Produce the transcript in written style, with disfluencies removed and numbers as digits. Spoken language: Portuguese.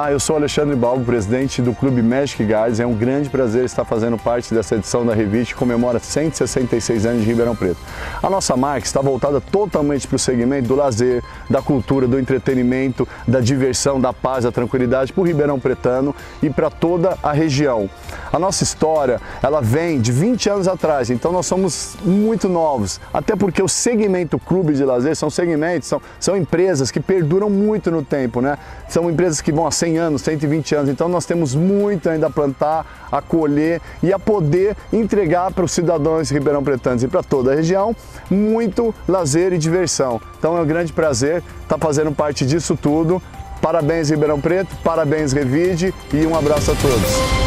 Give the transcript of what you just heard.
Olá, eu sou Alexandre Balbo, presidente do Clube Magic Gardens. É um grande prazer estar fazendo parte dessa edição da Revit, que comemora 166 anos de Ribeirão Preto. A nossa marca está voltada totalmente para o segmento do lazer, da cultura, do entretenimento, da diversão, da paz, da tranquilidade para o Ribeirão Pretano e para toda a região. A nossa história, ela vem de 20 anos atrás, então nós somos muito novos, até porque o segmento clube de lazer são segmentos, são empresas que perduram muito no tempo, né? São empresas que vão há 100 anos, 120 anos, então nós temos muito ainda a plantar, a colher e a poder entregar para os cidadãos ribeirão-pretanos e para toda a região muito lazer e diversão. Então é um grande prazer estar fazendo parte disso tudo. Parabéns Ribeirão Preto, parabéns Revide e um abraço a todos.